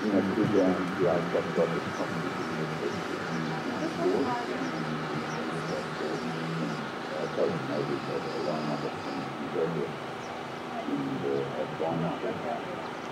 in a program the ICAP got this competition in the maybe a line number earlier in the advanced.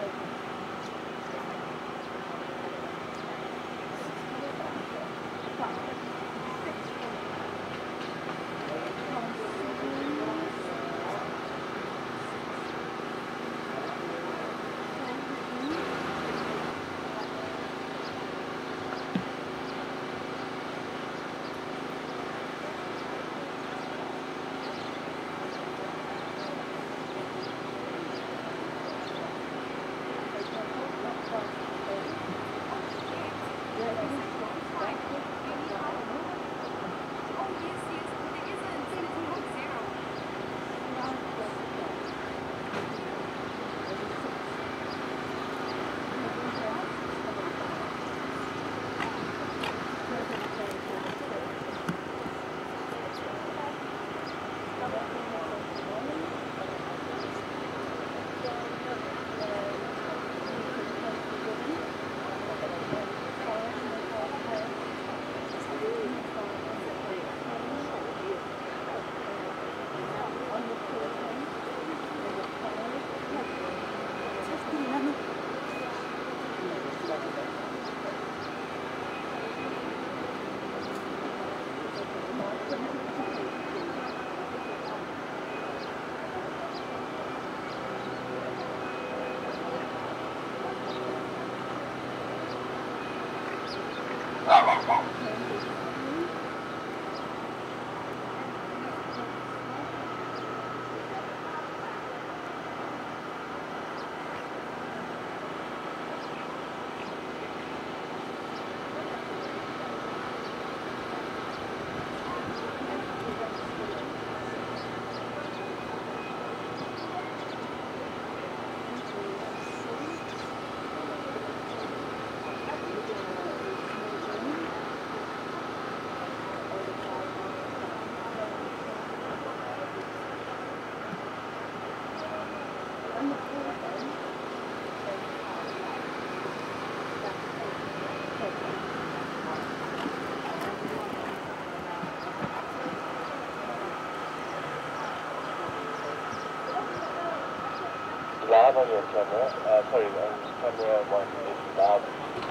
Loud on your camera. Sorry, on camera 1 is loud.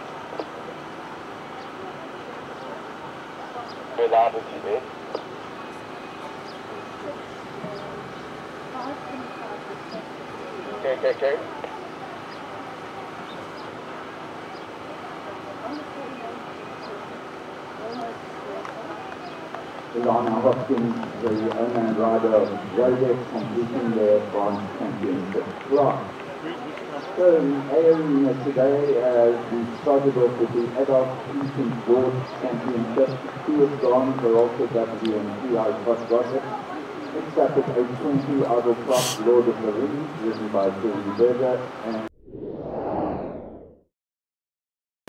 Very loud as you did. Okay. Ilana Hopkins, the owner and rider of Rodex, completing their advanced championship class. So today we started off with the adult infant board championship. Two of bronze are also W and 3 Icot got it. Next up is a 20 Idle Clock Lord of the Rings, written by Terry Berger. And